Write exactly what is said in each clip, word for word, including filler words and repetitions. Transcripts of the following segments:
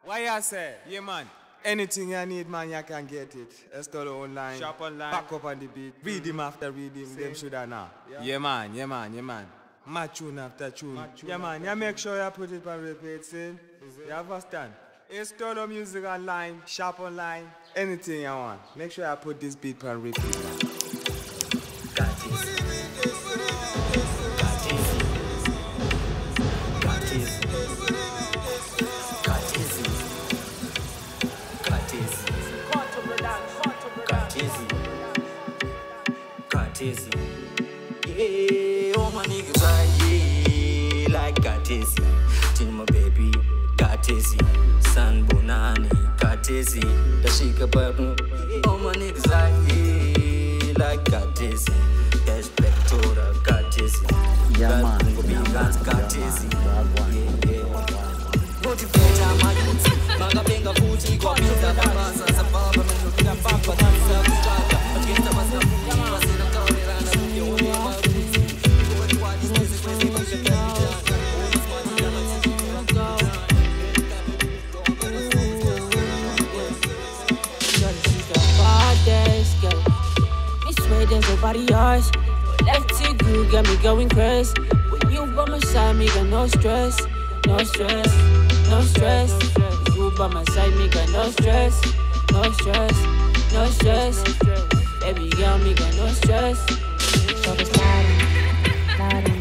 Why you say? Yeah, man. Anything you need, man, you can get it. Install online, Shop online. back up on the beat, read him after reading, them should have now. Yeah. yeah, man, yeah, man, yeah, man. Mad tune after tune. tune yeah, man, you make sure you put it on repeat, see? You understand? Install the music online, shop online, anything you want. Make sure you put this beat on repeat. Got this. Got this. Got this. Got this. Got this. Got this. Yeah, all my niggas right here like got this. Tell my baby, got this. San Bonani, got this. The shika bubble. All my niggas right here like got this. Cash black total, got this. Yeah, man. Got this. Yeah, yeah. Motivate my youth. Maga benga fuji kwa pizza basa sababu mnukila papa na msabu kaka. Agenda basa fuji basa na kawe rana fuji one ma fuji. Kwa kwa this is crazy but you can't there's nobody else. Left to go, got me going crazy. When you by my side, me got no stress, no stress, no stress. You by my side, me got no stress, no stress, no stress. Baby girl, me got no stress. So it's sliding, sliding,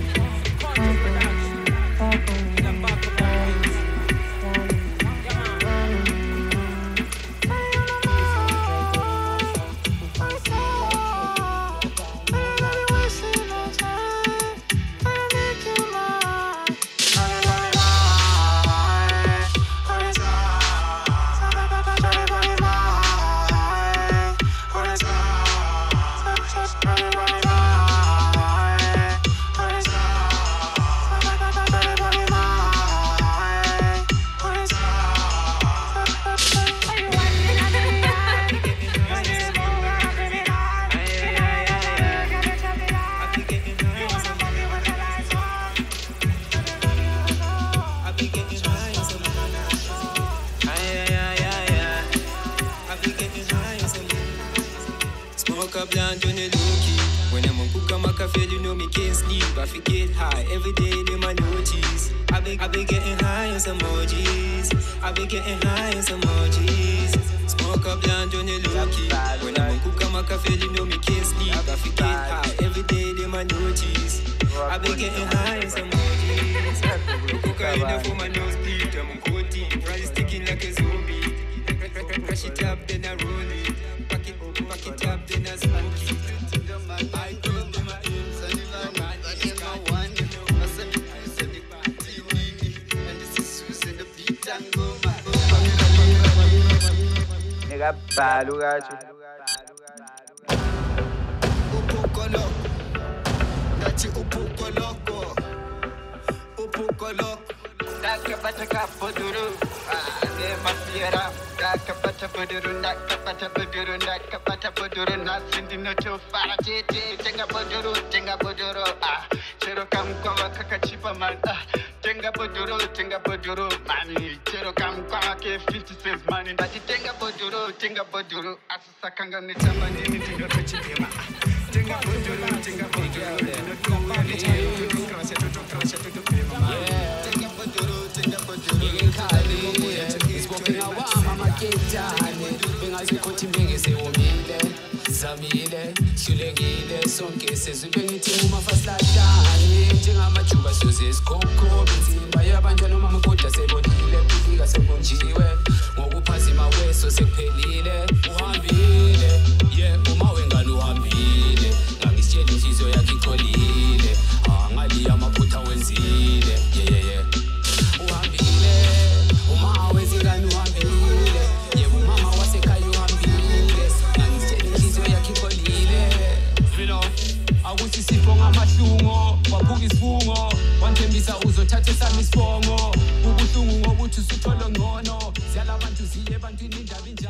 every day they my notice. I be, I be getting high on some emojis. I be getting high on some emojis. Smoke up down Johnny Loki. When I'm on cook my cafe, you know me can't sleep. I be get high every day they my notice. I be getting high on some emojis. Cocaine for my nose bleed. I'm on codeine, price sticking like a zombie. Crash it up then I roll it. Pack it, pack it up then I smoke it. I close them my inside. Nigga palo gacho. Upuko loco, Nachi upuko loco, upuko loco. Daka pata kapoduru, ah ne masiera. Daka pata poduru, daka pata poduru, daka pata poduru. Nasindi no to fara tete, tenga poduru, tenga poduru. Ah, chero kam kwa kakachipa man. Ah, tenga poduru, tenga poduru, mani. Chero kam kwa ke fifty cents money. Dati tenga poduru, tenga poduru. Asasa kanga ni tamani ni tenga kachipema. Tenga poduru, tenga poduru. No to fara tete, to crash it, to crash it, to pema. Tenga poduru, tenga poduru. Smoking a warm, I'm a kid, darling. Fingers we cut him, big, say, oh, me, Samile, Sulegile, some cases, we bring it in, my first like darling. Jinga machuba, so says, Coco, Bitin, by a band, no mama, put us a body, let me figure some jiwe. Mo pass in my way, so say, Pelile, Uambile, yeah, Uma Wenga, Uambile. Nagis Jelly, she's your Yaki Colile. Angali, I'm a puta Wenzile, yeah, yeah, yeah. Sifonga mahlungo wabuka isifungo wanthembisa uzothatha sami isifongo ubuhlungu ngokuthi usuthola ngcono siyala abantu siye ebantwini indaba injalo.